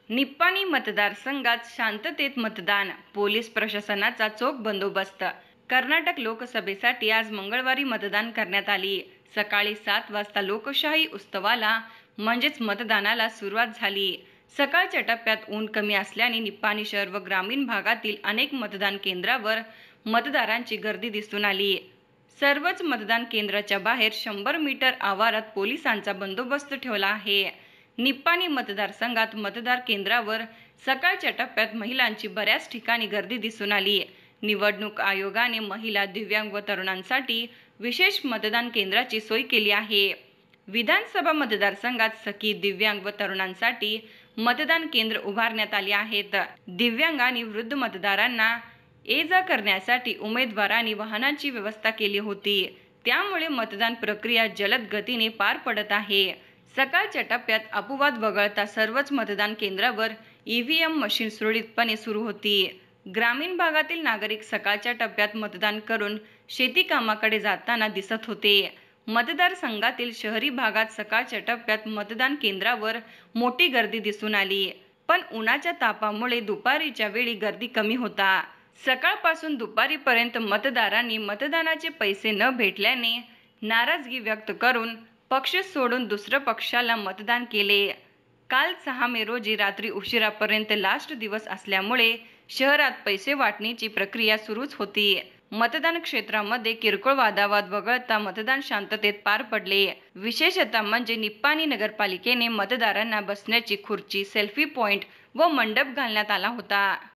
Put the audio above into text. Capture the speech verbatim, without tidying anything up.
निप्पाणी मतदारसंघात शांततेत मतदान, पोलीस प्रशासनाचा चोख बंदोबस्त. कर्नाटक लोकसभेसाठी आज मंगळवारी मतदान करण्यात आली. सकाळी सात वाजता लोकशाही उत्सवाला म्हणजेच मतदानाला सुरुवात झाली. सकाळच्या टप्प्यात ऊन कमी असल्याने निप्पाणी शहर व ग्रामीण भागातील अनेक मतदान केंद्रावर मतदारांची गर्दी दिसून आली. सर्वच मतदान केंद्राच्या बाहेर शंभर मीटर आवारात पोलिसांचा बंदोबस्त ठेवला आहे. निप्पाणी मतदारसंघात मतदार केंद्रावर सकाळच्या टप्प्यात महिलांची बऱ्याच ठिकाणी गर्दी दिसून आली. निवडणूक आयोगाने महिला, दिव्यांग व तरुणांसाठी विशेष मतदान केंद्राची सोय केली आहे. विधानसभा मतदारसंघात सखी, दिव्यांग व तरुणांसाठी मतदान केंद्र उभारण्यात आली आहेत. दिव्यांग आणि वृद्ध मतदारांना ये-जा करण्यासाठी उमेदवारांनी वाहनांची व्यवस्था केली होती. त्यामुळे मतदान प्रक्रिया जलद गतीने पार पडत आहे. सकाळच्या टप्प्यात अपवाद वगळता सर्वच मतदान केंद्रावर ईव्हीएम मशीन सुरळीतपणे सुरू होती. ग्रामीण भागातील नागरिक सकाळच्या टप्प्यात मतदान करून शेती कामाकडे जाताना दिसत होते. मतदारसंघातील शहरी भागात सकाळच्या टप्प्यात मतदान केंद्रावर मोठी गर्दी दिसून आली. पण उन्हाच्या तापामुळे दुपारीच्या वेळी गर्दी कमी होता. सकाळपासून दुपारीपर्यंत मतदारांनी मतदानाचे पैसे न भेटल्याने नाराजगी व्यक्त करून पक्ष सोडून दुसऱ्या पक्षाला मतदान केले. काल सहा मे रोजी रात्री उशिरापर्यंत लास्ट दिवस असल्यामुळे शहरात पैसे वाटण्याची प्रक्रिया सुरूच होती. मतदान क्षेत्रामध्ये किरकोळ वादावाद वगळता मतदान शांततेत पार पडले. विशेषतः म्हणजे निप्पाणी नगरपालिकेने मतदारांना बसण्याची खुर्ची, सेल्फी पॉइंट व मंडप घालण्यात आला होता.